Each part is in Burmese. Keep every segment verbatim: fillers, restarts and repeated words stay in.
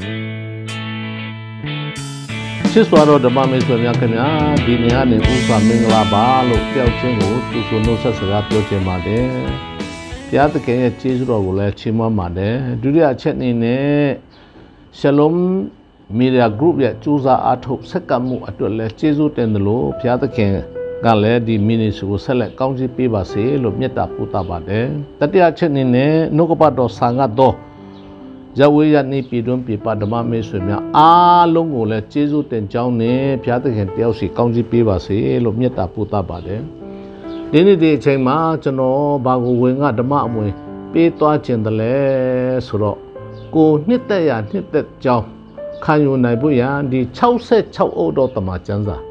ချစ်စွာသောဓမ္မမိတ်ဆွေများခင်ဗျာဒီနေ့ကနေဥစွာမင်္ဂလာပါလို့တယောက်ချင်းကိုသူဆိုနှုတ်ဆက်စကားပြောချင်ပါတယ်ဘုရားသခင်ရဲ့ကျေးဇူးတော်ကိုလည်းချီးမွမ်းပါတယ်ဒုတိယအချက်အနေနဲ့ရှလုံမီဒီယာ group ရဲ့စူးစမ်းအားထုတ်ဆက်ကပ်မှုအတွက်လည်းကျေးဇူးတင်တယ်လို့ဘုရားသခင်ကလည်းဒီ ministry ကိုဆက်လက်ကောင်းချီးပေးပါစေလို့မေတ္တာပို့သပါတယ်တတိယအချက်အနေနဲ့နှုတ်ကပတ်တော်ဆာငတ်တော်ဇဝေယနိပြည်တွင်ပြပဓမ္မမေဆွေများအားလုံးကိုလည်းကျေးဇူးတင်ကြောင်းနဲ့ဘုရားသခင်တယောက်စီကောင်းချီးပေးပါစေလို့မေတ္တာပို့သပါတယ်ဒီနေ့ဒီအချိန်မှာကျွန်တော်ဘာကိုဝင်ကဓမ္မအမွေပေးသွားခြင်းတလဲဆိုတော့ကိုနှစ်သက်ရနှစ်သက်ကြောင်းခံယူနိုင်ဖို့ရန်ဒီ၆၆အုပ်တော်တမန်ကျမ်းစာ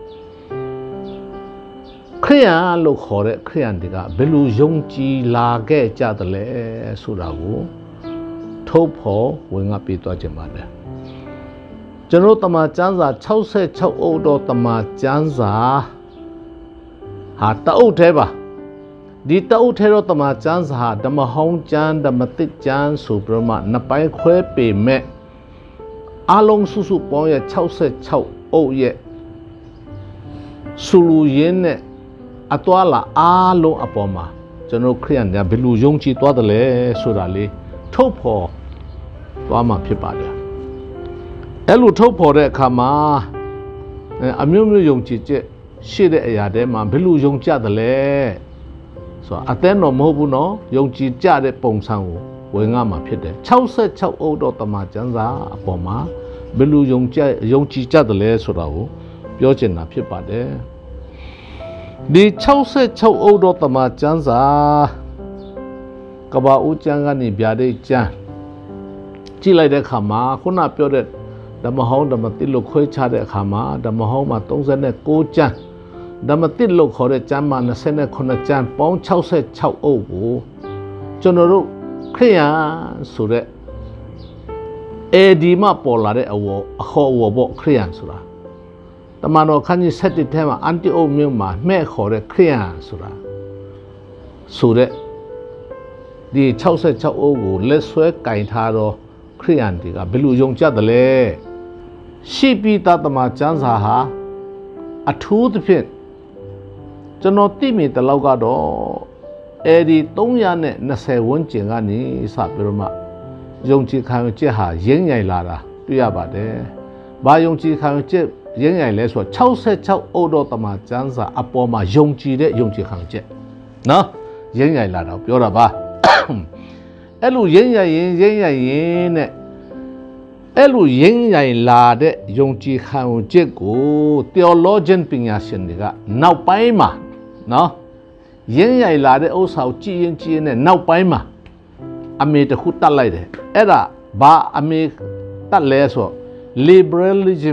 ခရိယာလို့ခေါ်တဲ့ခရိယန်တွေကဘယ်လိုယုံကြည်လာခဲ့ကြတယ်လဲဆိုတာကိုထုတ်ဖို့ဝင်ငါပေးသွားခြင်းပါတယ်ကျွန်တော်တမန်ကျမ်းစာ၆၆အုပ်တော်တမန်ကျမ်းစာဟာတအုပ်သေးပါဒီတအုပ်သေးတော့တမန်ကျမ်းစာဓမ္မဟောင်းကျမ်းဓမ္မသစ်ကျမ်းဆိုပြမနှစ်ပိုင်းခွဲပေမဲ့အလုံးစုစုပေါင်းရဲ့၆၆အုပ်ရဲ့စူလူရင်းနဲ့အတွာလာအားလုံးအပေါ်မှာကျွန်တော်ခရိယန်တွေဘယ်လိုယုံကြည်သွားတယ်လဲဆိုတာလေးထုတ်ဖို့သွားမှာဖြစ်ပါတယ်အဲ့လိုထုတ်ဖို့တဲ့အခါမှာအမျိုးမျိုးယုံကြည်ချက်ရှိတဲ့အရာတွေမှာဘယ်လိုယုံကြတယ်လဲဆိုတော့အသင်းတော်မဟုတ်ဘူးနော်ယုံကြည်ကြတဲ့ပုံစံကိုဝင်ငါမှာဖြစ်တယ်၆၆အုပ်တော်တမန်ကျမ်းစာအပေါ်မှာဘယ်လိုယုံကြည်ယုံကြည်ကြတယ်လဲဆိုတာကိုပြောချင်တာဖြစ်ပါတယ်ဒီ၆၆အုပ်တော်တမန်ကျမ်းစာကဘာဦးကျမ်းကနေဗျာဒိတ်ကျမ်းကြည့်လိုက်တဲ့အခါမှာခုနပြောတဲ့ဓမ္မဟောင်းဓမ္မသစ်လို့ခွဲခြားတဲ့အခါမှာဓမ္မဟောင်းမှာ၃၉ကျမ်းဓမ္မသစ်လို့ခေါ်တဲ့ကျမ်းမှာ၂၉ကျမ်းပေါင်း၆၆အုပ်ကိုကျွန်တော်တို့ခရိယာဆိုတဲ့အေဒီမှာပေါ်လာတဲ့အဝေါ်အခေါ်အဝေါ်ပေါ့ခရိယာဆိုတာတမန်တော်ခန်းကြီး၁၁ထဲမှာအန်တီအိုမြို့မှာမှဲ့ခေါ်တဲ့ခရိယာဆိုတာဆိုတဲ့ဒီ၆၆အုပ်ကိုလက်ဆွဲကင်ထားတော့ခရိယန်တွေကဘယ်လိုယုံကြတယ်လဲရှိပိတတမကျမ်းစာဟာအထူးသဖြင့်ကျွန်တော်သိမိတဲ့လောက်ကတော့အဲဒီ၃၂၀ဝန်းကျင်ကနေစပြီးတော့မှယုံကြည်ခံယူချက်ဟာရင်းငိုင်လာတာတွေ့ရပါတယ်။ဘာယုံကြည်ခံယူချက်ရင်းငိုင်လဲဆိုတော့၆၆အုပ်တော်တမကျမ်းစာအပေါ်မှာယုံကြည်တဲ့ယုံကြည်ခံယူချက်နော်ရင်းငိုင်လာတာပြောတာပါအဲ့လိုရင်းရိုင်ရင်ရင်းရိုင်ရင်နဲ့အဲ့လိုရင်းရိုင်လာတဲ့ယုံကြည်ခံယူချက်ကို theologian ပညာရှင်တွေကနောက်ပိုင်းမှာနော်ရင်းရိုင်လာတဲ့ဥစ္စာကိုကြည်ရင်ကြည်ရင်နဲ့နောက်ပိုင်းမှာအမေတစ်ခုတတ်လိုက်တယ်အဲ့ဒါဘာအမေတတ်လဲဆို liberalism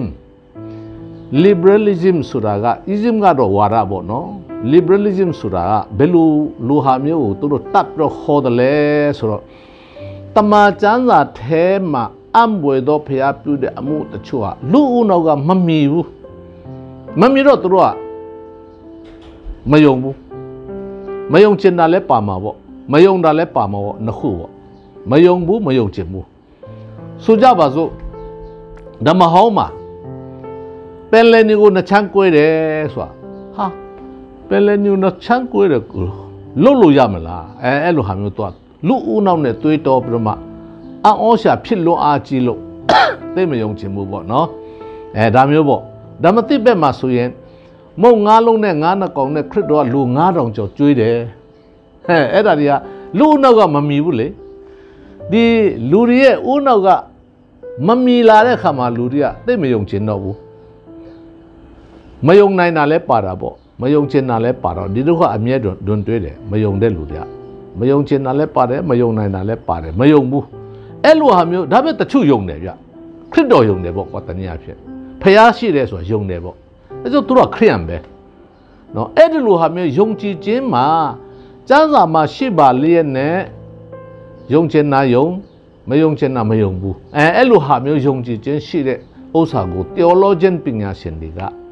liberalism ဆိုတာက ism ကတော့ဝါဒပေါ့နော် liberalism ဆိုတာကဘယ်လိုလူဟာမျိုးကိုသူတို့တတ်ပြီးခေါ်တယ်လဲဆိုတော့တမန်ကျမ်းစာထဲမှာအံ့ဘွယ်သောဖျားပြုတဲ့အမှုတချို့ဟာလူဦးနောက်ကမမီဘူးမမီတော့သူတို့ကမယုံဘူးမယုံချင်တာလည်းပါမှာပေါ့မယုံတာလည်းပါမှာပေါ့နှစ်ခုပေါ့မယုံဘူးမယုံချင်ဘူးဆိုကြပါစို့ဓမ္မဟောင်းမှာပင်လယ်နီကိုနှချမ်းကွဲတယ်ဆိုတာဟာပင်လယ်နီကိုနှချမ်းကွဲတယ်လွတ်လို့ရမလားအဲအဲ့လိုဟာမျိုးတော့လူဦးနောက်နဲ့တွေးတော်ပြီးတော့မှအံ့ဩရှာဖြစ်လွန်အားကြီးလို့သိမယုံချင်ဘူးပေါ့နော်အဲဒါမျိုးပေါ့ဒါမသိဘက်မှာဆိုရင်မုံငါးလုံးနဲ့ငါးနှစ်ကောင်နဲ့ခရစ်တော်ကလူငါးထောင်ကျော်ကျွေးတယ်ဟဲ့အဲ့ဒါတွေကလူဦးနောက်ကမမီဘူးလေဒီလူတွေရဲ့ဦးနောက်ကမမီလာတဲ့ခါမှာလူတွေကသိမယုံချင်တော့ဘူးမယုံနိုင်တာလဲပါတာပေါ့မယုံချင်တာလဲပါတော့ဒီတို့ကအမြဲတွန်တွဲတယ်မယုံတဲ့လူတွေကမယုံချင်တာလဲပါတယ်မယုံနိုင်တာလဲပါတယ်မယုံဘူးအဲ့လိုဟာမျိုးဒါပေမဲ့တချို့ယုံတယ်ဗျခရစ်တော်ယုံတယ်ပေါ့ကွာတနည်းအားဖြင့်ဖျားရှိတယ်ဆိုတာယုံတယ်ပေါ့အဲ့ဆိုသူတို့ကခရိယန်ပဲနော်အဲ့ဒီလိုဟာမျိုးယုံကြည်ခြင်းမှာကျမ်းစာမှာရှိပါလျက်နဲ့ယုံချင်တာယုံမယုံချင်တာမယုံဘူးအဲအဲ့လိုဟာမျိုးယုံကြည်ခြင်းရှိတဲ့ဥစ္စာကို theologian ပညာရှင်တွေက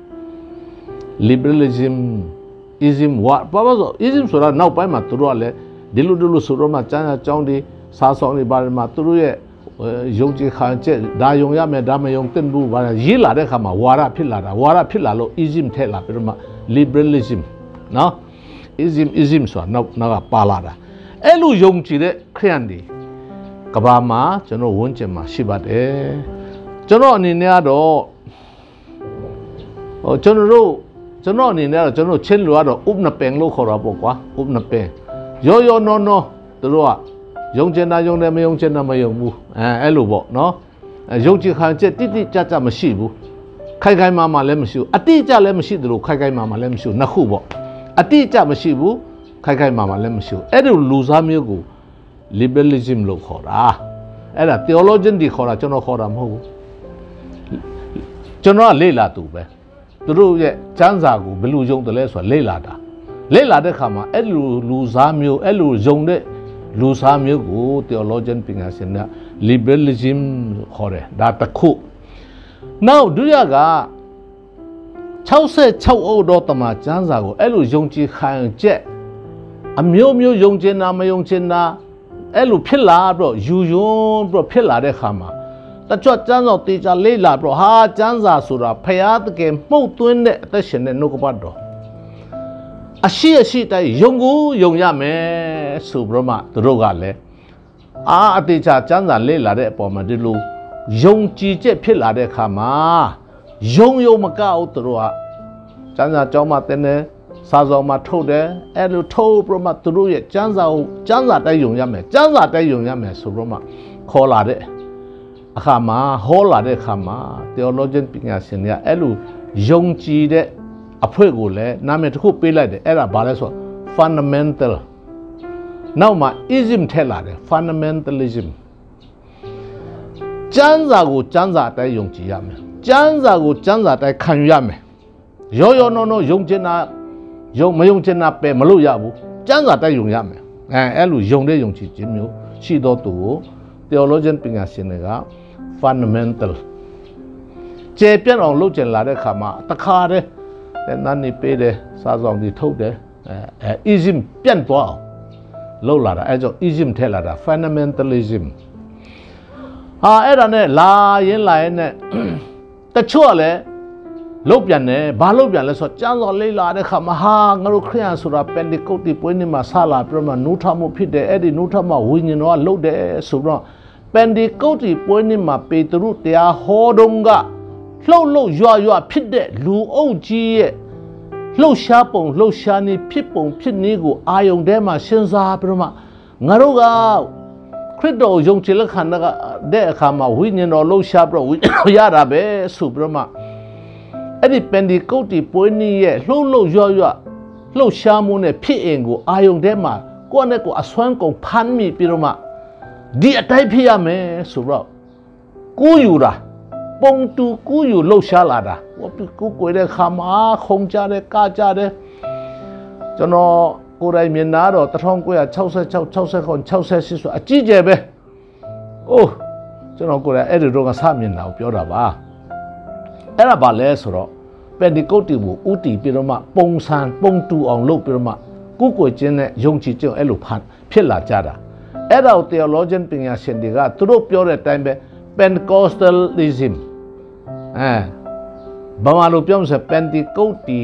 liberalism ism ဝါဘာလို့ ism ဆိုတာနောက်ပိုင်းမှာသူတို့ကလည်းဒီလိုဒီလိုဆိုတော့မှကျမ်းစာကြောင်းတွေစာဆောင်တွေဘာတွေမှာသူတို့ရဲ့ယုံကြည်ခံချက်ဒါယုံရမယ်ဒါမယုံသင့်ဘူးဘာလဲရေးလာတဲ့ခါမှာဝါဒဖြစ်လာတာဝါဒဖြစ်လာလို့ ism ထည့်လာပြီးတော့မှ liberalism နော် ism ism ဆိုတာနောက်နောက်ကပါလာတာအဲ့လိုယုံကြည်တဲ့ခရစ်ယာန်တွေကဘာမှာကျွန်တော်ဝန်းကျင်မှာရှိပါတယ်ကျွန်တော်အနေနဲ့ကတော့ဟိုကျွန်တော်တို့ကျွန်တော်အနေနဲ့ကတော့ကျွန်တော်ချင်းလူကတော့ဥပနပင်လို့ခေါ်တာပေါ့ကွာဥပနပင်ရောရောနော်နော်သူတို့ကယုံကျင်တာယုံတယ်မယုံကျင်တာမယုံဘူးအဲအဲ့လိုပေါ့နော်ယုံကြည်ခံချက်တိတိကျကျမရှိဘူးခိုင်ခိုင်မာမာလည်းမရှိဘူးအတိအကျလည်းမရှိသလိုခိုင်ခိုင်မာမာလည်းမရှိဘူးနှစ်ခုပေါ့အတိအကျမရှိဘူးခိုင်ခိုင်မာမာလည်းမရှိဘူးအဲ့လိုလူစားမျိုးကို liberalism လို့ခေါ်တာအဲ့ဒါ theologian တွေခေါ်တာကျွန်တော်ခေါ်တာမဟုတ်ဘူးကျွန်တော်ကလေ့လာသူပဲသူတို့ရဲ့ကျမ်းစာကိုဘယ်လိုယုံတယ်လဲဆိုတာလေ့လာတာလေ့လာတဲ့အခါမှာအဲ့လိုလူစားမျိုးအဲ့လိုယုံတဲ့လူစားမျိုးကို theologian ပညာရှင်က liberalism လို့ခေါ်တယ်ဒါတစ်ခုနောက်ဒုတိယက၆၆အုပ်တော်တမန်ကျမ်းစာကိုအဲ့လိုယုံကြည်ခံချက်အမျိုးမျိုးယုံကျင်တာမယုံကျင်တာအဲ့လိုဖြစ်လာတော့ယူယွန်းပြီးတော့ဖြစ်လာတဲ့ခါမှာတချို့ကျမ်းစာတေချာလေးလာပြီးတော့ဟာကျမ်းစာဆိုတာဖျားတကယ်မှုတ်သွင်းတဲ့အသက်ရှင်တဲ့နှုတ်ကပတ်တော်အရှိအရှိတိုင်းယုံကိုယုံရမယ်ဆိုပြီးတော့မှသူတို့ကလည်းအာအတေချာကျမ်းစာလေးလာတဲ့အပေါ်မှာဒီလိုယုံကြည်ချက်ဖြစ်လာတဲ့ခါမှာယုံယုံမကောက်သူတို့ကကျမ်းစာကြောင်းမှတင်းတယ်စာဆောင်မှာထုတ်တယ်အဲ့လိုထုတ်ပြီးတော့မှသူတို့ရဲ့ကျမ်းစာကိုကျမ်းစာတိုက်ယုံရမယ်ကျမ်းစာတိုက်ယုံရမယ်ဆိုပြီးတော့မှခေါ်လာတဲ့အခါမှာဟောလာတဲ့အခါမှာ theologian ပညာရှင်တွေကအဲ့လိုယုံကြည်တဲ့အဖွဲကိုလည်းနာမည်တစ်ခုပေးလိုက်တယ်အဲ့ဒါဘာလဲဆိုတော့ fundamental နောက်မှာ ism ထည့်လာတယ် fundamentalism ကျမ်းစာကိုကျမ်းစာတိုက်ယုံကြည်ရမယ်ကျမ်းစာကိုကျမ်းစာတိုက်ခံယူရမယ်ရောရောနော်နော်ယုံကျင်တာယုံမယုံကျင်တာပဲမလို့ရဘူးကျမ်းစာတိုက်ယုံရမယ်အဲအဲ့လိုယုံတဲ့ယုံကြည်ခြင်းမျိုးရှိတော့သူကို theologian ပညာရှင်တွေက fundamental ကျေပြတ်အောင်လုပ်ကျင်လာတဲ့ခါမှာတခါတည်းနာနေပေးတယ်စာဆောင်တွေထုတ်တယ်အဲ ism ပြန့်သွားအောင်လုပ်လာတာအဲကြောင့် ism ထည့်လာတာ fundamentalism ဟာအဲ့ဒါနဲ့လာရင်လာရင်နဲ့တချို့ကလည်းလုတ်ပြန်တယ်ဘာလုတ်ပြန်လဲဆိုတော့ကျမ်းစာလေးလာတဲ့ခါမှာဟာငါတို့ခရစ်ယာန်ဆိုတာပန်တီကုတ်တီပွဲနေ့မှာဆလာပြတော့မှနူးထမှုဖြစ်တယ်အဲ့ဒီနူးထမှုဝိညာဉ်တော်ကလုတ်တယ်ဆိုတော့ပန်တီကုတ်တီပွဲနေ့မှာပေတရုတရားဟောတုန်းကလှုပ်လှုပ်ရွရွဖြစ်တဲ့လူအုပ်ကြီးရဲ့လှုပ်ရှားပုံလှုပ်ရှားနေဖြစ်ပုံဖြစ်နည်းကိုအာယုံထဲမှာစဉ်းစားပြီးတော့မှငါတို့ကခရစ်တော်ယုံကြည်လက်ခံတဲ့အခါမှာဝိညာဉ်တော်လှုပ်ရှားပြီးတော့ရတာပဲဆိုပြီးတော့မှအဲ့ဒီပန်ဒီကုတ်တီပွဲနည်းရဲ့လှုပ်လှုပ်ရွရွလှုပ်ရှားမှုနဲ့ဖြစ်အင်ကိုအာယုံထဲမှာကိုယ့်နဲ့ကိုယ်အစွမ်းကုန်ဖမ်းမိပြီးတော့မှဒီအတိုင်းဖြစ်ရမယ်ဆိုတော့ကိုယ်ယူတာပုံတူကူးယူလှုပ်ရှားလာတာဝတ်ကူးကိုတဲ့ခါမှာခုံကြတယ်ကကြတယ်ကျွန်တော်ကိုယ်တိုင်မြင်လာတော့တစ်ထောင်ကိုးရာ၆၆ ၆၇ ၆၈ဆိုအကြီးကျယ်ပဲအိုးကျွန်တော်ကိုယ်တိုင်အဲ့ဒီတော့ကစမြင်လာကိုပြောတာပါအဲ့ဒါဘာလဲဆိုတော့ပန်ဒီကုတ်တီကိုဥတီပြီးတော့မှပုံစံပုံတူအောင်လုပ်ပြီးတော့မှကိုယ်ကိုယ်ချင်းနဲ့ယုံကြည်ခြင်းအဲ့လိုဖန်ဖြစ်လာကြတာအဲ့ဒါကို theologian ပညာရှင်တွေကသူတို့ပြောတဲ့အတိုင်းပဲPentecostalism အဲဘာမှလို့ပြောမစ Pentecost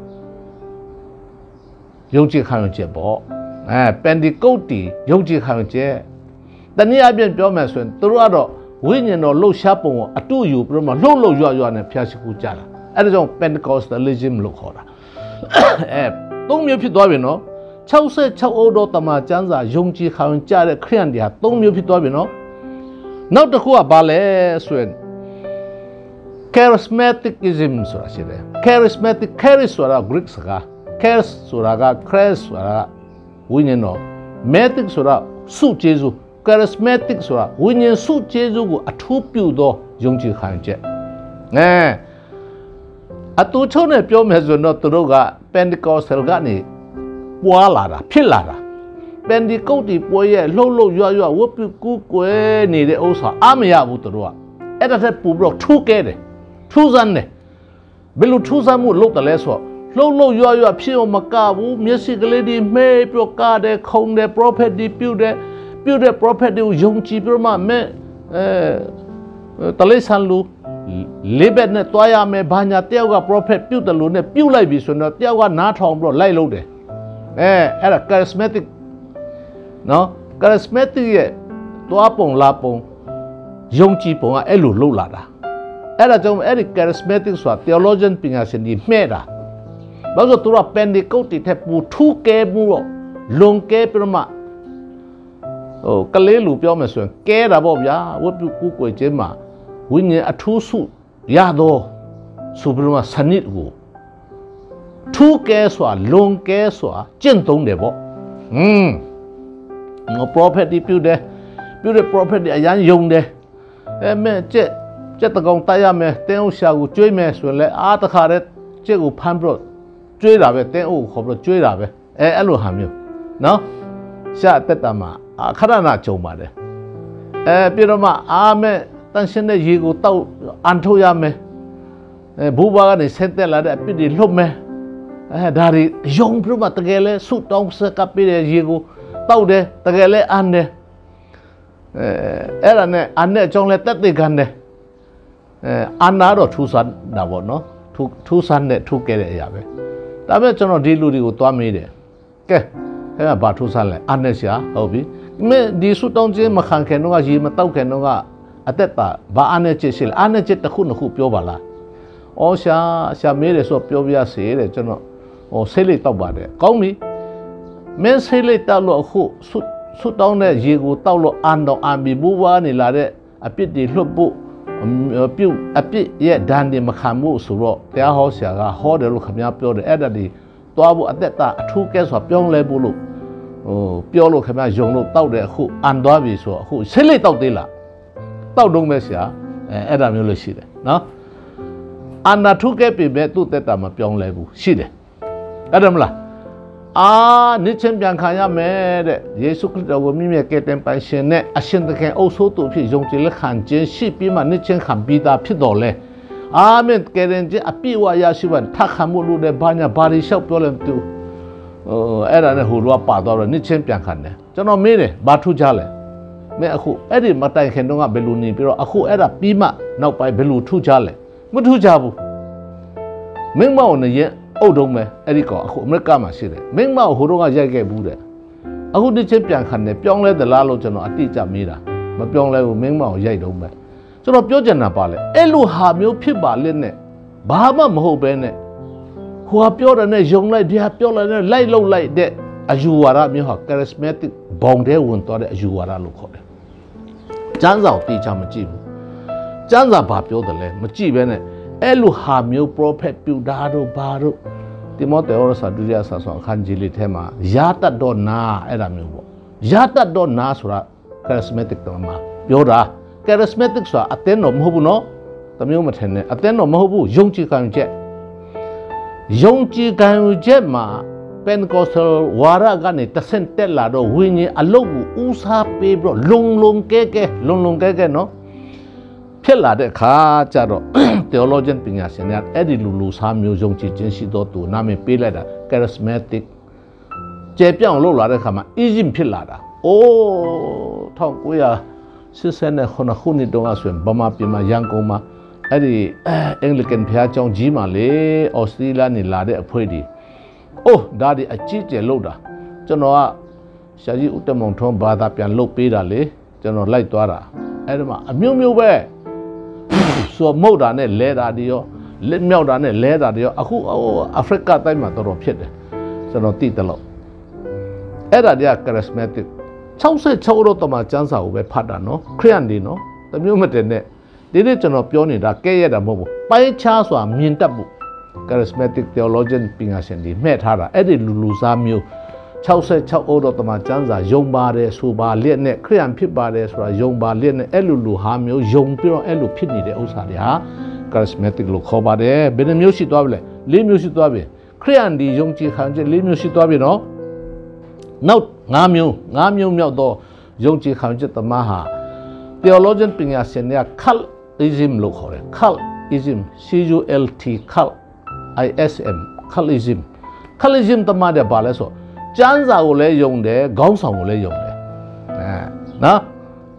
ယုံကြည်ခံရချက်ပေါ့အဲ Pentecost ယုံကြည်ခံရချက်တနည်းအားဖြင့်ပြောမယ်ဆိုရင်သူတို့ကတော့ဝိညာဉ်တော်လှုပ်ရှားပုံကိုအတူယူပြီးတော့မှလှုပ်လှုပ်ရွရွနဲ့ဖျားရှိခုကြတာအဲဒါကြောင့် Pentecostalism လို့ခေါ်တာအဲသုံးမျိုးဖြစ်သွားပြီနော်၆၆အုပ်တော်တမန်ကျမ်းစာယုံကြည်ခံကြတဲ့ခရစ်ယာန်တွေဟာသုံးမျိုးဖြစ်သွားပြီနော်နောက်တစ်ခုကဘာလဲဆိုရင် charismatism ဆိုတာရှိတယ် charismatic charis ဆိုတာ Greek စကား charis ဆိုတာက Christ ဆိုတာဝိညာဉ်တော် matic ဆိုတာစုကျေးဇူး charismatic ဆိုတာဝိညာဉ်စုကျေးဇူးကိုအထူးပြုသောယုံကြည်ခံချက်အဲအတူချုံနဲ့ပြောမယ်ဆိုတော့သူတို့က Pentecostal ကနေပွားလာတာဖြစ်လာတာပန်ဒီကုတ်တီပွဲရဲ့လှုပ်လှုပ်ရွရွဝတ်ပြုကူးကွယ်နေတဲ့ဥစ္စာအမရဘူးသူတို့ကအဲ့ဒါတက်ပူပြီးတော့ထူးကဲတယ်ထူးဆန်းတယ်ဘယ်လိုထူးဆန်းမှုလုပ်တယ်လဲဆိုတော့လှုပ်လှုပ်ရွရွဖြစ်အောင်မကဘူးမျက်စိကလေးတွေမှဲပြီးတော့ကားတယ်ခုံတယ် prophet တွေပြုတ်တယ်ပြုတ်တဲ့ prophet တွေကိုယုံကြည်ပြီးတော့မှမဲအဲတလေးဆန်လူလေးဘက်နဲ့တွားရမယ်ဘာညာတယောက်က prophet ပြုတ်တယ်လို့နဲ့ပြုတ်လိုက်ပြီဆိုတော့တယောက်ကနားထောင်ပြီးတော့လိုက်လို့တယ်အဲအဲ့ဒါ charismatic နော် charismatic ရဲ့တွားပုံလာပုံယုံကြည်ပုံကအဲ့လိုလှုပ်လာတာအဲ့ဒါကြောင့်အဲ့ဒီ charismatic ဆိုတာ theologian ပညာရှင်ကြီးမှဲ့တာဘာလို့သူက Pentecost တဲ့ပူထူးကဲမှုတော့လွန်ကဲပြမဟိုကလေးလူပြောမယ်ဆိုရင်ကဲတာပေါ့ဗျာဝတ်ပြုကူးကွယ်ခြင်းမှာဝိညာဉ်အထူးစုရတော့ဆိုပြမစနစ်ကိုထူးကဲဆိုတာလွန်ကဲဆိုတာကျင့်သုံးတယ်ပေါ့ဟွန်းငါ prophet ဒီပြုတယ်ပြုတဲ့ prophet ဒီအရန်ယုံတယ်အဲမဲ့ကျက်ကျက်တကောင်တိုက်ရမယ်တင်းအောင်ရှာကိုကျွေးမယ်ဆိုရင်လည်းအားတခါတည်းကျက်ကိုဖမ်းပြီးတော့ကျွေးတာပဲတင်းအောင်ခေါ်ပြီးတော့ကျွေးတာပဲအဲအဲ့လိုဟာမျိုးနော်ရှာတက်တာမှာအခရနာကြုံပါတယ်အဲပြီးတော့မှအာမဲ့တန်ရှင်းတဲ့ရေကိုတောက်အန်ထုတ်ရမယ်အဲဘူဘာကနေဆက်တက်လာတဲ့အပြစ်တွေလှုပ်မယ်အဲဒါတွေယုံပြီးမှတကယ်လဲဆုတောင်းဆက်ကပ်ပြီးတဲ့ရေကိုတောက်တယ်တကယ်လဲအန်တယ်အဲအဲ့ဒါနဲ့အန်နဲ့အကြောင်းလဲတက်သိခံတယ်အဲအန်နာတော့ထူဆန်းတာပေါ့နော်ထူထူဆန်းတဲ့ထူခဲ့တဲ့အရာပဲဒါပေမဲ့ကျွန်တော်ဒီလူတွေကိုသွားမေးတယ်ကဲအဲ့ဒါဘာထူဆန်းလဲအန်နဲ့ရှာဟုတ်ပြီမင်းဒီဆုတောင်းခြင်းမခံခင်တော့ကရေမတောက်ခင်တော့ကအသက်တာဘာအန်နဲ့ချစ်ရှိလဲအန်နဲ့ချစ်တစ်ခုနှစ်ခုပြောပါလားအော်ရှာရှာမေးတယ်ဆိုပြောပြရစေတဲ့ကျွန်တော်ဟိုဆေးလေးတောက်ပါတယ်ကောင်းပြီမင်းဆေးလေးတောက်လို့အခုဆုဆုတောင်းတဲ့ရေကိုတောက်လို့အန်တော့အန်ပြီးဘူဝါနေလာတဲ့အပြစ်တွေလွတ်ဖို့ပြုတ်အပြစ်ရဲ့ဒဏ်တွေမခံမှုဆိုတော့တရားဟောဆရာကဟောတယ်လို့ခင်ဗျားပြောတယ်အဲ့ဒါဒီသွားဖို့အသက်တာအထူးကဲဆိုပြောင်းလဲဖို့လို့ဟိုပြောလို့ခင်ဗျားယုံလို့တောက်တယ်အခုအန်သွားပြီဆိုတော့အခုဆေးလေးတောက်သေးလားတောက်တော့မဲ့ဆရာအဲအဲ့ဒါမျိုးလို့ရှိတယ်နော်အန်နာထူးကဲပြီမဲ့သူ့သက်တာမပြောင်းလဲဘူးရှိတယ်အဲ့ဒါမလားအာနိချင်းပြန်ခံရမယ်တဲ့ယေရှုခရစ်တော်ကိုမိမိကယ်တင်ပိုင်ရှင်နဲ့အရှင်သခင်အုပ်စိုးသူဖြစ်ယုံကြည်လက်ခံခြင်းရှိပြီးမှနိချင်းခံပြီးသားဖြစ်တော်လဲအာမင်ကယ်တင်ခြင်းအပြည့်အဝရရှိပါထခံမှုလို့တဲ့ဘာညာဘာတွေလျှောက်ပြောလဲမသိဘူးဟိုအဲ့ဒါနဲ့ဟိုတော့ပါတော့နိချင်းပြန်ခံတယ်ကျွန်တော်မေးတယ်ဘာထူးကြလဲမင်းအခုအဲ့ဒီမတိုင်ခင်တော့ကဘယ်လိုနေပြီးတော့အခုအဲ့ဒါပြီးမှနောက်ပိုင်းဘယ်လိုထူးကြလဲမထူးကြဘူးမင်းမောင်နဲ့ရဲ့အုတ်တုံးပဲအဲ့ဒီကောင်အခုအမေရိကမှာရှိတယ်မင်းမဟိုတော့ကရိုက်ခဲ့ဘူးတဲ့အခုဒီချင်းပြန်ခံတယ်ပြောင်းလဲသလားလို့ကျွန်တော်အတိအကျမေးတာမပြောင်းလဲဘူးမင်းမကိုရိုက်တုံးပဲကျွန်တော်ပြောချင်တာပါလေအဲ့လိုဟာမျိုးဖြစ်ပါလိမ့်နဲ့ဘာမှမဟုတ်ပဲနဲ့ဟိုကပြောတယ်နဲ့ယုံလိုက်ဒီဟာပြောလိုက်နဲ့လိုက်လောက်လိုက်တဲ့အယူဝါဒမျိုးဟာ charismatic ဘုံတဲ့ဝင်သွားတဲ့အယူဝါဒလို့ခေါ်တယ်ကျမ်းစာကိုတိကျမကြည့်ဘူးကျမ်းစာဘာပြောတယ်လဲမကြည့်ပဲနဲ့အဲ့လိုဟာမျိုး prophet ပြုတာတို့ဘာတို့တိမောသေဩစာဒုတိယစာဆောင်အခန်းကြီးလေးထဲမှာယာတတ်တော်နာအဲ့ဒါမျိုးပေါ့ယာတတ်တော်နာဆိုတာ charismatic တော်မှာပြောတာ charismatic ဆိုတာအသင်းတော်မဟုတ်ဘူးနော်တမျိုးမထင်နဲ့အသင်းတော်မဟုတ်ဘူးယုံကြည်ခံချက်ယုံကြည်ခံချက်မှာ Pentecostal ဝါရကနေတဆင့်တက်လာတော့ဝိညာဉ်အလုတ်ကိုဦးစားပေးပြီးတော့လုံလုံကဲကဲလုံလုံကဲကဲနော်ဖြစ်လာတဲ့အခါကျတော့ theologian ပညာရှင်များအဲ့ဒီလူလူစားမျိုးယုံကြည်ခြင်းရှိသောသူနာမည်ပေးလိုက်တာ charismatic ကျေပြောင်းလို့လာတဲ့အခါမှာ ism ဖြစ်လာတာအိုး၁၉၈၉ခုနှစ်တုန်းကဆိုရင်ဗမာပြည်မှာရန်ကုန်မှာအဲ့ဒီအင်္ဂလိကန်ဘုရားကျောင်းကြီးမှာလေဩစတြေးလျနေလာတဲ့အဖွဲဒီအိုးဒါဒီအကြီးကျယ်လို့တာကျွန်တော်ကဆရာကြီးဦးတမောင်ထွန်းဘာသာပြန်လုပ်ပေးတာလေကျွန်တော်လိုက်သွားတာအဲ့ဒီမှာအမျိုးမျိုးပဲဆိုမုတ်တာနဲ့လဲတာတွေရောလက်မြောက်တာနဲ့လဲတာတွေရောအခုအာဖရိကတိုင်းမှာတော်တော်ဖြစ်တယ်ကျွန်တော်သိတယ်လို့အဲ့ဒါတွေက charismatic ၆၆တော့တမကျမ်းစာကိုပဲဖတ်တာနော်ခရိယန်တွေနော်တမျိုးမတည်းနဲ့ဒီနေ့ကျွန်တော်ပြောနေတာကဲရတာမဟုတ်ဘူးပိုင်းခြားစွာမြင်တတ်ဖို့ charismatic theologian ပညာရှင်တွေမှဲ့ထားတာအဲ့ဒီလူလူစားမျိုး၆၆အိုးတော်တမကျမ်းစာယုံပါတယ်ဆိုပါလျက်နဲ့ခရိယန်ဖြစ်ပါတယ်ဆိုတာယုံပါလျက်နဲ့အဲ့လူလူဟာမျိုးယုံပြီးတော့အဲ့လိုဖြစ်နေတဲ့ဥစ္စာတွေဟာ charismatic လို့ခေါ်ပါတယ်ဘယ်နှမျိုးရှိသွားပြီလဲ၄မျိုးရှိသွားပြီခရိယန်ဒီယုံကြည်ခံချက်၄မျိုးရှိသွားပြီနော်နောက်၅မျိုး၅မျိုးမြောက်တော့ယုံကြည်ခံချက်တမဟာ theologian ပညာရှင်တွေက cultism လို့ခေါ်တယ် cultism C U L T cult I S M cultism cultism တမတဲ့ဘာလဲဆိုကျမ်းစာကိုလည်းယုံတယ်ခေါင်းဆောင်ကိုလည်းယုံတယ်အဲနော်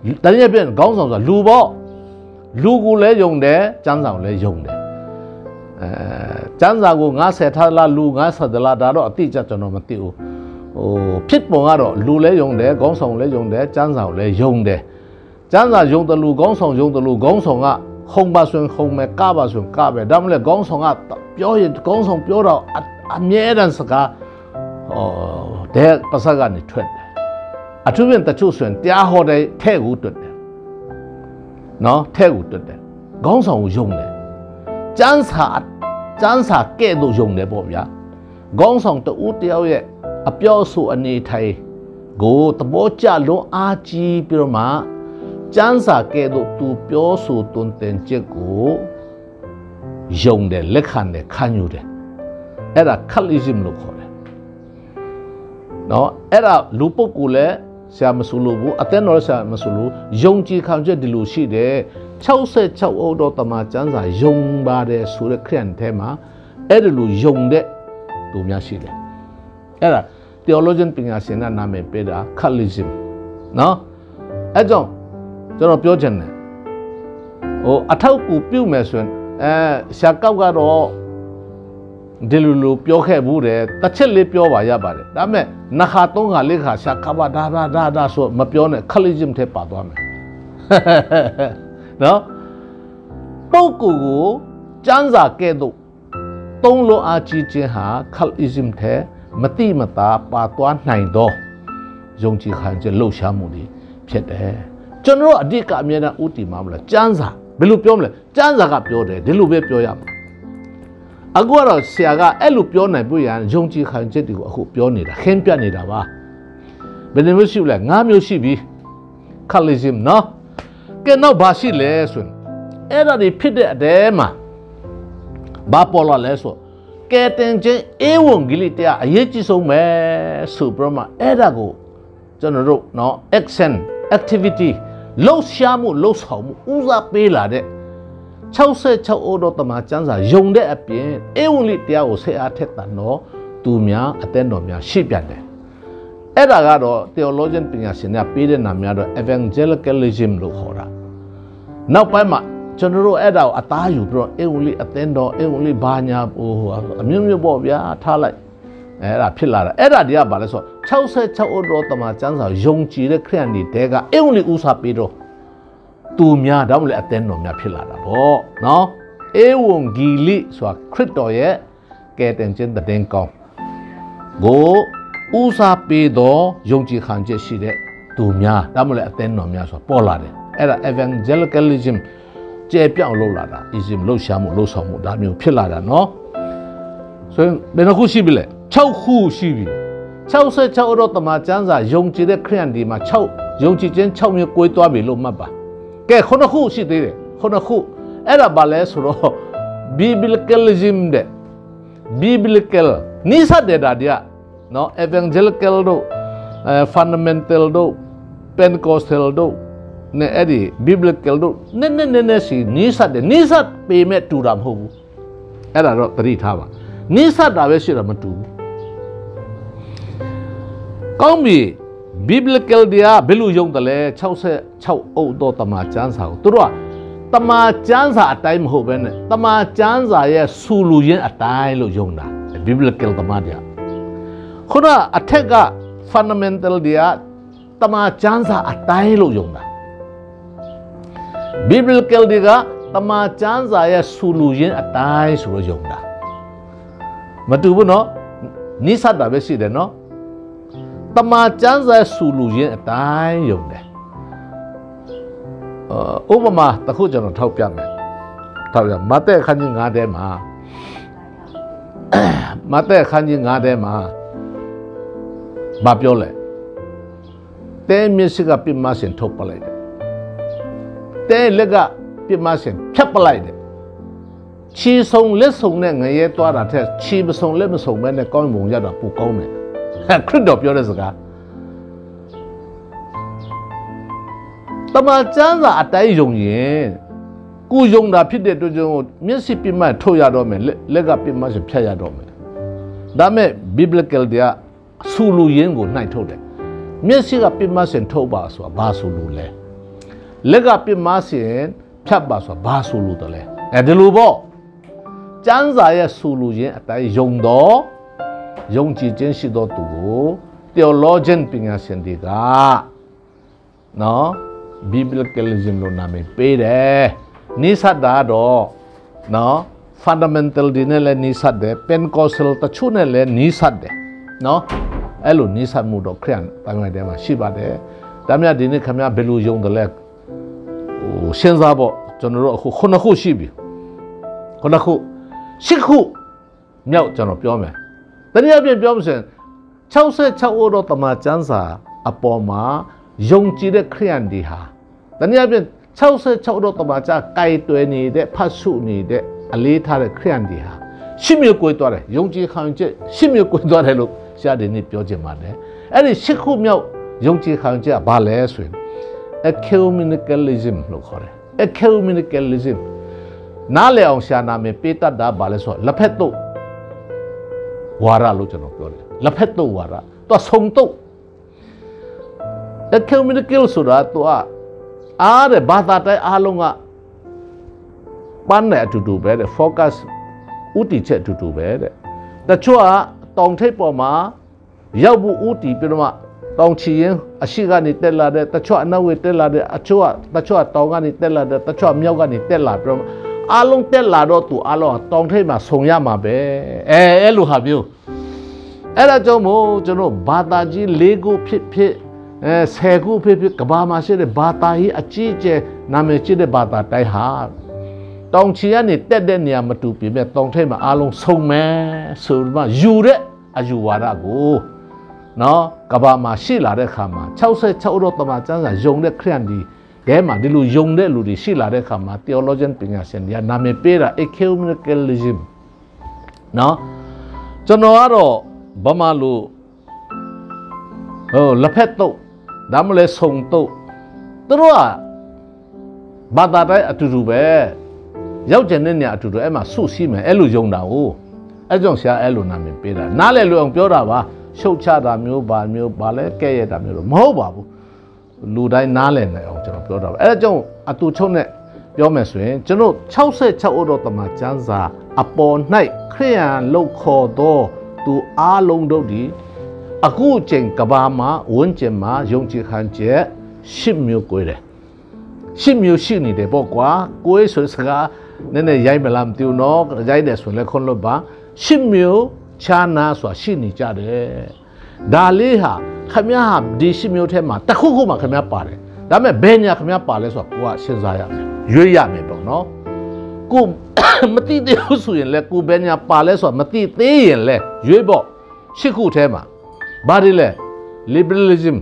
တနည်းပြခေါင်းဆောင်ဆိုတာလူပေါ့လူကိုလည်းယုံတယ်ကျမ်းစာကိုလည်းယုံတယ်အဲကျမ်းစာကိုငါဆက်ထားလားလူငါဆက်သလားဒါတော့အတိအကျကျွန်တော်မသိဘူးဟိုဖြစ်ပုံကတော့လူလည်းယုံတယ်ခေါင်းဆောင်လည်းယုံတယ်ကျမ်းစာကိုလည်းယုံတယ်ကျမ်းစာယုံတယ်လူခေါင်းဆောင်ယုံတယ်လူခေါင်းဆောင်ကဟုံပါဆိုရင်ဟုံမယ်ကပါဆိုရင်ကပဲဒါမှမဟုတ်ခေါင်းဆောင်ကပြောရင်ခေါင်းဆောင်ပြောတော့အမြဲတမ်းစကားဟောတဲ့ပါစကနေထွက်တယ်အထူးဖြင့်တချို့ဆိုရင်တရားဟောတဲ့ထဲ့ကိုတွတ်တယ်နော်ထဲ့ကိုတွတ်တယ်ခေါင်းဆောင်ကိုယုံတယ်ကျမ်းစာကျမ်းစာကဲ့သို့ယုံတယ်ပေါ့ဗျာခေါင်းဆောင်တဦးတယောက်ရဲ့အပြောအဆိုအနေထိုင်ကိုသဘောကျလွန်အားကြီးပြီးတော့မှကျမ်းစာကဲ့သို့သူပြောဆိုတွင်တင်ချက်ကိုယုံတယ်လက်ခံတယ်ခံယူတယ်အဲ့ဒါခလီဇမ်လို့ခေါ်တယ်နော်အဲ့ဒါလူပုဂ္ဂိုလ်လည်းဆရာမဆူလို့ဘူးအသက်တော်ဆရာမဆူလို့ယုံကြည်ခံချက်ဒီလိုရှိတယ်၆၆အုပ်တော်တမန်ကျမ်းစာယုံပါတယ်ဆိုတဲ့ခရစ်ယာန်ထဲမှာအဲ့ဒီလိုယုံတဲ့သူများရှိတယ်အဲ့ဒါ theologian ပညာရှင်ကနာမည်ပေးတာခလီဇမ်နော်အဲ့ကြောင့်ကျွန်တော်ပြောချင်တယ်ဟိုအထောက်ကူပြုမယ်ဆိုရင်အဲရှာကောက်ကတော့ဒီလိုလိုပြောခဲ့ဘူးတယ်တစ်ချက်လေးပြောပါရပါတယ်ဒါပေမဲ့နှစ်ခါသုံးခါလေးခါရှာကောက်ပါဒါဒါဒါဒါဆိုမပြောနဲ့ခလီဇမ်ထဲပါသွားမယ်နော်ပုဂ္ဂိုလ်ကိုကျမ်းစာကဲ့သို့သုံးလို့အားကြီးခြင်းဟာခလီဇမ်ထဲမတိမတာပါသွားနိုင်တော့ယုံကြည်ခံခြင်းလှုပ်ရှားမှုတွေဖြစ်တယ်ကျွန်တော်အဓိကအမြဲတမ်းဥတီမှာမလားကျမ်းစာဘယ်လိုပြောမလဲကျမ်းစာကပြောတယ်ဒီလိုပဲပြောရမှာအခုကတော့ဆရာကအဲ့လိုပြောနိုင်ပြရန်ယုံကြည်ခံချက်တွေကိုအခုပြောနေတာခင်းပြနေတာပါဘယ်လိုမျိုးရှိလဲငါးမျိုးရှိပြီခလီဇမ်နော်ကဲနောက်ဘာရှိလဲဆိုရင်အဲ့ဒါတွေဖြစ်တဲ့အတဲမှာဘာပေါ်လာလဲဆိုကဲတင်ချင်းအေဝံဂေလိတရားအရေးကြီးဆုံးပဲဆိုပြမအဲ့ဒါကိုကျွန်တော်တို့နော် action activity လှုပ်ရှားမှုလှုပ်ဆောင်မှုဦးစားပေးလာတဲ့၆၆အိုးတော်တမန်ကျမ်းစာယုံတဲ့အပြင်အေဝံဂေလိတရားကိုဆက်အားထက်တာတော့သူများအသင်းတော်များရှေ့ပြတယ်အဲ့ဒါကတော့ theologian ပညာရှင်တွေကပေးတဲ့နာမည်ကတော့ evangelicalism လို့ခေါ်တာနောက်ပိုင်းမှာကျွန်တော်တို့အဲ့ဒါကိုအသားယူပြီးတော့အေဝံဂေလိအသင်းတော်အေဝံဂေလိဘာညာဟိုအမျိုးမျိုးပေါ့ဗျာထားလိုက်အဲ့ဒါဖြစ်လာတာအဲ့ဒါတွေကဘာလဲဆိုတော့၆၆အိုးတော်တမန်ကျမ်းစာယုံကြည်တဲ့ခရစ်ယာန်တွေတဲကအေဝံဂေလိဥစားပေးတော့သူများတော့မလဲအသင်းတော်များဖြစ်လာတာပေါ့နော်အေဝံဂေလိဆိုတာခရစ်တော်ရဲ့ကယ်တင်ခြင်းတဲ့ကောင်းကိုဥစားပေးတော့ယုံကြည်ခံချက်ရှိတဲ့သူများတော့မလဲအသင်းတော်များဆိုတာပေါ်လာတယ်အဲ့ဒါ evangelicalism ကျေပြောင်းလို့လာတာ ism လှုပ်ရှားမှုလှုပ်ဆောင်မှုဒါမျိုးဖြစ်လာတာနော်ဆိုရင်ဘယ်နှခုရှိပြီလဲ၆ခုရှိပြီ၆၆တော့တမန်ကျမ်းစာယုံကြည်တဲ့ခရစ်ယာန်ဒီမှာ၆ယုံကြည်ခြင်း၆မျိုးကိုးသွားပြီလို့မှတ်ပါကဲခုနှစ်ခုရှိသေးတယ်ခုနှစ်ခုအဲ့ဒါဘာလဲဆိုတော့ biblicalism တဲ့ biblical နိစ္စတဲ့ဒါတွေကနော် evangelical တို့ fundamental တို့ pentecostal တို့နဲ့အဲ့ဒီ biblical တို့နည်းနည်းနည်းနည်းစီနိစ္စတဲ့နိစ္စပေမဲ့တူတာမဟုတ်ဘူးအဲ့ဒါတော့သတိထားပါနိစ္စတာပဲရှိတာမတူဘူးကောင်းပြီ biblical တရားဘယ်လိုယုံတယ်လဲ၆၆အုပ်တော်တမန်ကျမ်းစာကိုသူတို့ကတမန်ကျမ်းစာအတိုင်းမဟုတ်ဘဲနဲ့တမန်ကျမ်းစာရဲ့ဆူလူရင်းအတိုင်းလို့ယုံတာ biblical တမန်တရားခုနအထက်က fundamental တရားတမန်ကျမ်းစာအတိုင်းလို့ယုံတာ biblical တွေကတမန်ကျမ်းစာရဲ့ဆူလူရင်းအတိုင်းဆိုလို့ယုံတာမတူဘူးနော်နိစ္စတာပဲရှိတယ်နော်တမန်ကျမ်းစာဆူလူရင်းအတိုင်းယုံတယ်ဥပမာတစ်ခုကျွန်တော်ထောက်ပြမယ်ထောက်ပြမဿဲအခန်းကြီး၅ထဲမှာမဿဲအခန်းကြီး၅ထဲမှာဘာပြောလဲတဲမျက်စိကပြမစင်ထုတ်ပလိုက်တယ်တဲလက်ကပြမစင်ဖြတ်ပလိုက်တယ်ခြေဆုံလက်ဆုံနဲ့ငရဲသွားတာထက်ခြေမဆုံလက်မဆုံပဲနဲ့ကောင်းပုံရတာပိုကောင်းတယ်ခရစ်တော်ပြောတဲ့စကားတမန်ကျမ်းစာအတိုင်းယုံရင်ကိုယုံတာဖြစ်တဲ့အတွက်ကြောင့်မျက်စိပြမထုတ်ရတော့မယ်လက်ကပြမစဖြတ်ရတော့မယ်ဒါမဲ့ biblical တရားဆူလူရင်းကိုနှိုက်ထုတ်တယ်မျက်စိကပြမစင်ထုတ်ပါဆိုတာဘာဆူလူလဲလက်ကပြမစင်ဖြတ်ပါဆိုဘာဆိုလို့တလဲအဲဒီလိုပေါ့ကျမ်းစာရဲ့ဆိုလိုခြင်းအတိုင်းယုံတော့ယုံကြည်ခြင်းရှိသောသူကို theologian ပညာရှင်တွေကနော် biblicalism လို့နာမည်ပေးတယ်နိစ္စတာတော့နော် fundamental ဒီနဲ့လည်းနိစ္စတယ် Pentecostal တချို့နဲ့လည်းနိစ္စတယ်နော်အဲ့လိုနိစ္စမှုတော့ခရစ်ယာန်တိုင်းတိုင်းထဲမှာရှိပါတယ်ဒါမြတ်ဒီနေ့ခင်ဗျားဘယ်လိုယုံတယ်လဲဟိုစဉ်းစားဖို့ကျွန်တော်တို့အခုခုနှစ်ခုရှိပြီခုနှစ်ခုရှစ်ခုမြောက်ကျွန်တော်ပြောမယ်တနည်းအားဖြင့်ပြောမှဆိုရင်၆၆အိုးတော့တမန်ကျမ်းစာအပေါ်မှာယုံကြည်တဲ့ခရိယန်တွေဟာတနည်းအားဖြင့်၆၆တော့တမန်ကျမ်းကြိုက်တွယ်နေတဲ့ဖတ်စုနေတဲ့အလေးထားတဲ့ခရိယန်တွေဟာရှစ်မျိုးကိုသွားတယ်ယုံကြည်ခံချက်ရှစ်မျိုးကိုသွားတယ်လို့ဆရာဒီနေ့ပြောချင်ပါတယ်အဲ့ဒီရှစ်ခုမြောက်ယုံကြည်ခံချက်ကဘာလဲဆိုရင် ecumenicalism လို့ခေါ်တယ် ecumenicalism နားလည်အောင်ရှာနာမည်ပေးတတ်တာဘာလဲဆိုတော့လက်ဖက်တို့ဝါရလို့ကျွန်တော်ပြောတယ်လက်ဖက်တို့ဝါရတော့ဆုံတော့ ecumenical ဆိုတာတော့အားတဲ့ဘာသာတိုင်းအားလုံးကပန်းတဲ့အတူတူပဲတဲ့ focus ဥတီချက်အတူတူပဲတဲ့တချို့ကတောင်ထိပ်ပေါ်မှာရောက်ဘူးဥတီပြီးတော့မှတောင်ချီရင်အရှိကနေတက်လာတဲ့တချို့အနောက်ဝေတက်လာတဲ့အချို့ကတချို့ကတောင်ကနေတက်လာတဲ့တချို့မြောက်ကနေတက်လာပြီးတော့အားလုံးတက်လာတော့သူအားလုံးတောင်ထိပ်မှာဆုံရမှာပဲအဲအဲ့လိုဟာမျိုးအဲ့ဒါကြောင့်မို့ကျွန်တော်ဘာသာကြီး၄ခုဖြစ်ဖြစ်အဲဆယ်ခုဖြစ်ဖြစ်ကဘာမှာရှိတဲ့ဘာသာကြီးအကြီးအကျယ်နာမည်ကြီးတဲ့ဘာသာတိုင်းဟာတောင်ချီကနေတက်တဲ့နေရာမတူပြင်မဲ့တောင်ထိပ်မှာအားလုံးဆုံမယ်ဆိုမှယူတဲ့အယူဝါဒကိုနော်ကဘာမှာရှိလာတဲ့ခါမှာ၆၆တော့တမန်ကျမ်းစာယုံတဲ့ခရစ်ယာန်ဒီအဲမှာဒီလိုယုံတဲ့လူတွေရှိလာတဲ့ခါမှာ theologian ပညာရှင်တွေကနာမည်ပေးတာ ecumenicalism နော်ကျွန်တော်ကတော့ဘာမှလို့ဟိုလက်ဖက်တော့ဒါမှလည်းဆုံတော့သူတို့ကဘာသာတိုင်းအတူတူပဲရောက်ကျင်တဲ့နေရာအတူတူအဲ့မှာဆုရှိမယ်အဲ့လိုယုံတာကိုအဲ့ကြောင့်ဆရာအဲ့လိုနာမည်ပေးတာနားလည်လို့အောင်ပြောတာပါရှုပ်ချတာမျိုးဘာမျိုးဘာလဲကဲ့ရဲ့တာမျိုးတော့မဟုတ်ပါဘူးလူတိုင်းနားလည်နိုင်အောင်ကျွန်တော်ပြောတာပါအဲ့ဒါကြောင့်အတူချုံနဲ့ပြောမယ်ဆိုရင်ကျွန်တော်၆၆အိုးတော်တမန်ကျမ်းစာအပေါ်၌ခရိယန်လောက်ခေါ်သောသူအားလုံးတို့ဒီအခုချိန်ကဘာမှာဝန်းကျင်မှာယုံကြည်ခံချက်ရှစ်မျိုးကိုတယ်ရှစ်မျိုးရှိနေတယ်ပေါ့ကွာကိုယ်ဆိုစကားနည်းနည်းရိုက်မလားမသိဘူးနော်ရိုက်တယ်ဆိုရင်လည်းခွန်လို့ပါရှစ်မျိုးခြားနာဆိုတာရှိနေကြတယ်ဒါလေးဟာခမည်းဟာဒီရှစ်မျိုးထဲမှာတစ်ခုခုမှခမည်းပါတယ်ဒါပေမဲ့ဘယ်ညာခမည်းပါလဲဆိုတာကိုကစဉ်းစားရမယ်ရွေးရမယ်ပေါ့နော်ကိုမသိသေးဘူးဆိုရင်လည်းကိုဘယ်ညာပါလဲဆိုတာမသိသေးရင်လည်းရွေးပေါ့ရှစ်ခုထဲမှာဘာတွေလဲ liberalism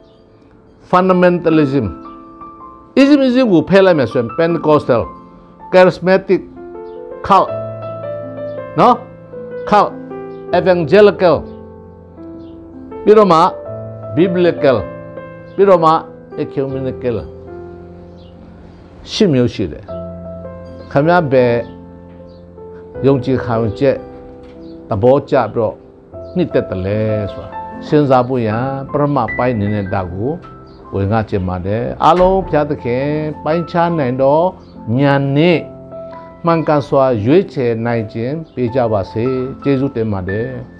fundamentalism islamism ကိုဖယ်လိုက်မယ်ဆိုရင် Pentecostal charismatic cult နော် cult evangelical ပြီးတော့မှ biblical ပြီးတော့မှ ecumenical ရှစ်မျိုးရှိတယ်ခမည်းပဲယုံကြည်ခံချက်သဘောကျပြီးတော့နှစ်သက်တယ်လဲဆိုတာစဉ်းစားဖို့ရန်ပရမပိုင်းနေတဲ့တာကိုဝင်ငါကျင်ပါတယ်အားလုံးဖျားသခင်ပိုင်းခြားနိုင်တော့ဉာဏ်နဲ့မှန်ကန်စွာရွေးချယ်နိုင်ခြင်းပေးကြပါစေကျေးဇူးတင်ပါတယ်